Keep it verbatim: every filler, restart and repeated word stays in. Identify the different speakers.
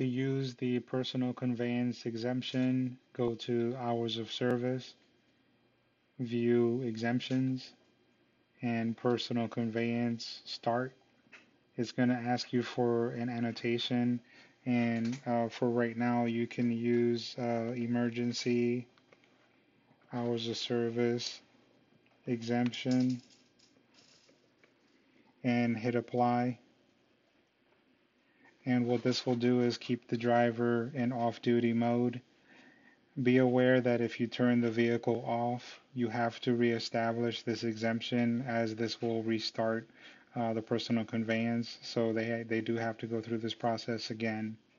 Speaker 1: To use the personal conveyance exemption, go to hours of service, view exemptions, and personal conveyance start. It's going to ask you for an annotation, and uh, for right now, you can use uh, emergency, hours of service, exemption, and hit apply. And what this will do is keep the driver in off-duty mode. Be aware that if you turn the vehicle off, you have to reestablish this exemption, as this will restart uh, the personal conveyance. So they they do have to go through this process again.